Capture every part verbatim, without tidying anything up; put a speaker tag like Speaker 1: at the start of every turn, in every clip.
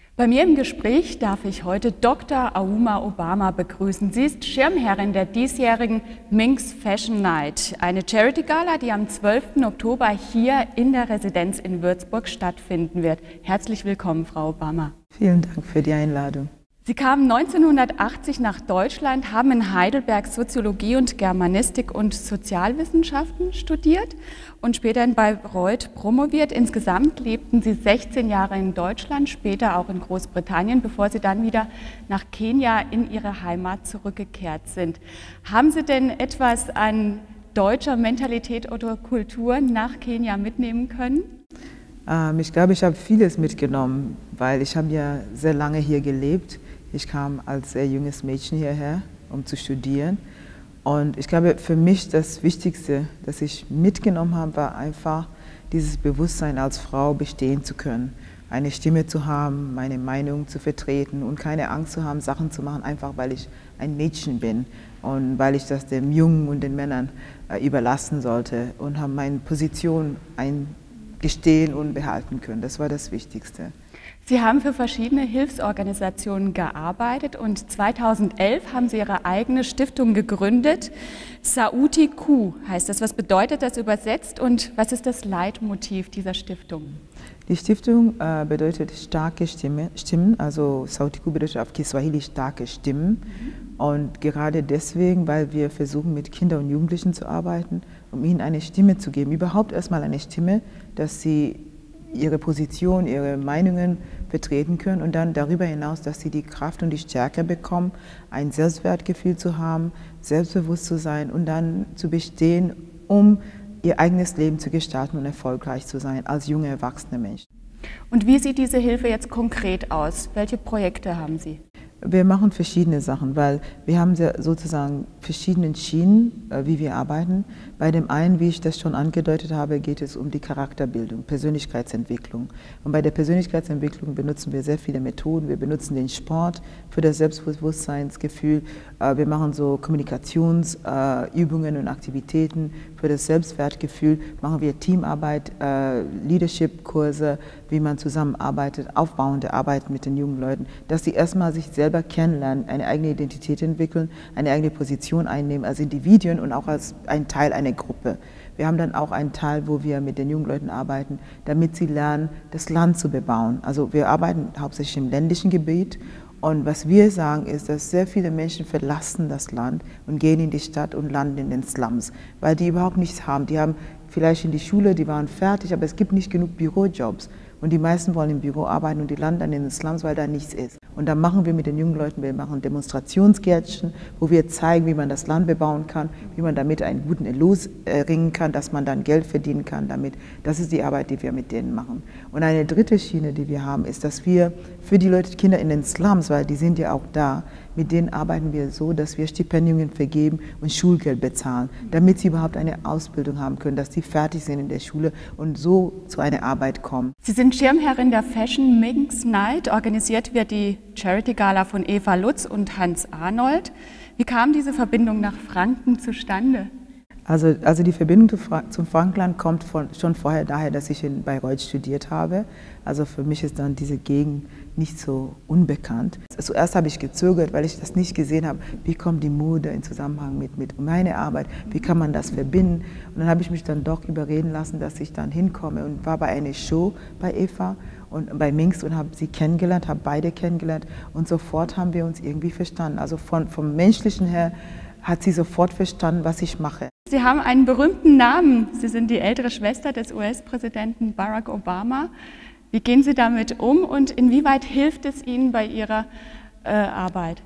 Speaker 1: Bei mir im Gespräch darf ich heute Doktor Aouma Obama begrüßen. Sie ist Schirmherrin der diesjährigen Minx Fashion Night, eine Charity-Gala, die am zwölften Oktober hier in der Residenz in Würzburg stattfinden wird. Herzlich willkommen, Frau Obama.
Speaker 2: Vielen Dank für die Einladung.
Speaker 1: Sie kamen neunzehnhundertachtzig nach Deutschland, haben in Heidelberg Soziologie und Germanistik und Sozialwissenschaften studiert und später in Bayreuth promoviert. Insgesamt lebten Sie sechzehn Jahre in Deutschland, später auch in Großbritannien, bevor Sie dann wieder nach Kenia in Ihre Heimat zurückgekehrt sind. Haben Sie denn etwas an deutscher Mentalität oder Kultur nach Kenia mitnehmen können?
Speaker 2: Ähm, ich glaube, ich habe vieles mitgenommen, weil ich habe ja sehr lange hier gelebt. Ich kam als sehr junges Mädchen hierher, um zu studieren. Und ich glaube, für mich das Wichtigste, das ich mitgenommen habe, war einfach dieses Bewusstsein, als Frau bestehen zu können. Eine Stimme zu haben, meine Meinung zu vertreten und keine Angst zu haben, Sachen zu machen, einfach weil ich ein Mädchen bin und weil ich das den Jungen und den Männern äh, überlassen sollte und habe meine Position eingestehen und behalten können. Das war das Wichtigste.
Speaker 1: Sie haben für verschiedene Hilfsorganisationen gearbeitet und zweitausendelf haben Sie Ihre eigene Stiftung gegründet. Sauti Ku heißt das. Was bedeutet das übersetzt und was ist das Leitmotiv dieser Stiftung?
Speaker 2: Die Stiftung äh, bedeutet starke Stimme, Stimmen, also Sauti Ku bedeutet auf Kiswahili starke Stimmen. Mhm. Und gerade deswegen, weil wir versuchen, mit Kindern und Jugendlichen zu arbeiten, um ihnen eine Stimme zu geben, überhaupt erstmal eine Stimme, dass sie ihre Position, ihre Meinungen vertreten können und dann darüber hinaus, dass sie die Kraft und die Stärke bekommen, ein Selbstwertgefühl zu haben, selbstbewusst zu sein und dann zu bestehen, um ihr eigenes Leben zu gestalten und erfolgreich zu sein als junge, erwachsene Menschen.
Speaker 1: Und wie sieht diese Hilfe jetzt konkret aus? Welche Projekte haben Sie?
Speaker 2: Wir machen verschiedene Sachen, weil wir haben sozusagen verschiedene Schienen, wie wir arbeiten. Bei dem einen, wie ich das schon angedeutet habe, geht es um die Charakterbildung, Persönlichkeitsentwicklung. Und bei der Persönlichkeitsentwicklung benutzen wir sehr viele Methoden. Wir benutzen den Sport für das Selbstbewusstseinsgefühl. Wir machen so Kommunikationsübungen und Aktivitäten für das Selbstwertgefühl. Machen wir Teamarbeit, Leadership-Kurse, wie man zusammenarbeitet, aufbauende Arbeit mit den jungen Leuten, dass sie erstmal sich selber kennenlernen, eine eigene Identität entwickeln, eine eigene Position einnehmen als Individuen und auch als ein Teil einer Gruppe. Wir haben dann auch einen Teil, wo wir mit den jungen Leuten arbeiten, damit sie lernen, das Land zu bebauen. Also wir arbeiten hauptsächlich im ländlichen Gebiet und was wir sagen ist, dass sehr viele Menschen verlassen das Land und gehen in die Stadt und landen in den Slums, weil die überhaupt nichts haben. Die haben vielleicht in die Schule, die waren fertig, aber es gibt nicht genug Bürojobs. Und die meisten wollen im Büro arbeiten und die landen dann in den Slums, weil da nichts ist. Und da machen wir mit den jungen Leuten, wir machen Demonstrationsgärtchen, wo wir zeigen, wie man das Land bebauen kann, wie man damit einen guten Erlös erringen kann, dass man dann Geld verdienen kann damit. Das ist die Arbeit, die wir mit denen machen. Und eine dritte Schiene, die wir haben, ist, dass wir für die Leute, Kinder in den Slums, weil die sind ja auch da, mit denen arbeiten wir so, dass wir Stipendien vergeben und Schulgeld bezahlen, damit sie überhaupt eine Ausbildung haben können, dass sie fertig sind in der Schule und so zu einer Arbeit kommen.
Speaker 1: Sie sind Schirmherrin der Fashion Minx Night. Organisiert wird die Charity-Gala von Eva Lutz und Hans Arnold. Wie kam diese Verbindung nach Franken zustande?
Speaker 2: Also, also die Verbindung zum Frankenland kommt von, schon vorher daher, dass ich in Bayreuth studiert habe. Also für mich ist dann diese Gegend nicht so unbekannt. Zuerst habe ich gezögert, weil ich das nicht gesehen habe, wie kommt die Mode in Zusammenhang mit, mit meiner Arbeit, wie kann man das verbinden. Und dann habe ich mich dann doch überreden lassen, dass ich dann hinkomme und war bei einer Show bei Eva und bei Minx und habe sie kennengelernt, habe beide kennengelernt und sofort haben wir uns irgendwie verstanden. Also von, vom Menschlichen her hat sie sofort verstanden, was ich mache.
Speaker 1: Sie haben einen berühmten Namen. Sie sind die ältere Schwester des U S-Präsidenten Barack Obama. Wie gehen Sie damit um und inwieweit hilft es Ihnen bei Ihrer äh, Arbeit?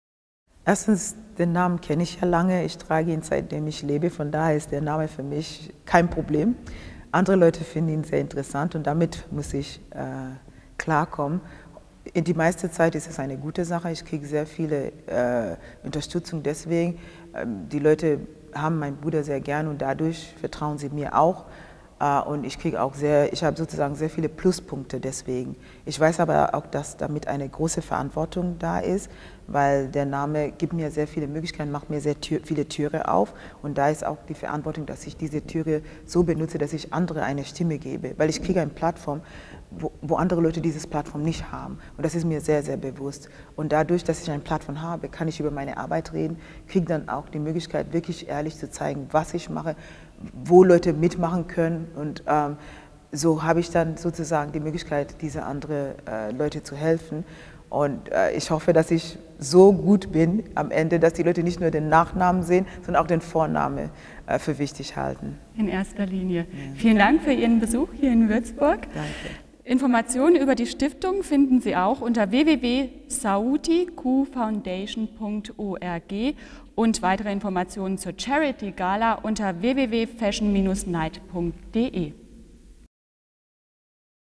Speaker 2: Erstens, den Namen kenne ich ja lange. Ich trage ihn, seitdem ich lebe. Von daher ist der Name für mich kein Problem. Andere Leute finden ihn sehr interessant und damit muss ich äh, klarkommen. In die meiste Zeit ist es eine gute Sache. Ich kriege sehr viele äh, Unterstützung deswegen. Ähm, die Leute haben meinen Bruder sehr gern und dadurch vertrauen sie mir auch. Und ich kriege auch sehr, ich habe sozusagen sehr viele Pluspunkte deswegen. Ich weiß aber auch, dass damit eine große Verantwortung da ist, weil der Name gibt mir sehr viele Möglichkeiten, macht mir sehr Tür, viele Türen auf. Und da ist auch die Verantwortung, dass ich diese Türe so benutze, dass ich andere eine Stimme gebe. Weil ich kriege eine Plattform, wo, wo andere Leute diese Plattform nicht haben. Und das ist mir sehr, sehr bewusst. Und dadurch, dass ich eine Plattform habe, kann ich über meine Arbeit reden, kriege dann auch die Möglichkeit, wirklich ehrlich zu zeigen, was ich mache, wo Leute mitmachen können. Und ähm, so habe ich dann sozusagen die Möglichkeit, diese anderen äh, Leute zu helfen. Und äh, ich hoffe, dass ich so gut bin am Ende, dass die Leute nicht nur den Nachnamen sehen, sondern auch den Vornamen äh, für wichtig halten.
Speaker 1: In erster Linie. Ja. Vielen Dank für Ihren Besuch hier in Würzburg.
Speaker 2: Danke.
Speaker 1: Informationen über die Stiftung finden Sie auch unter w w w punkt saudi q foundation punkt org und weitere Informationen zur Charity Gala unter w w w punkt fashion Bindestrich night punkt de.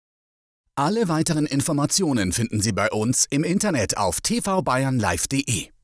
Speaker 3: Alle weiteren Informationen finden Sie bei uns im Internet auf t v bayern live punkt de.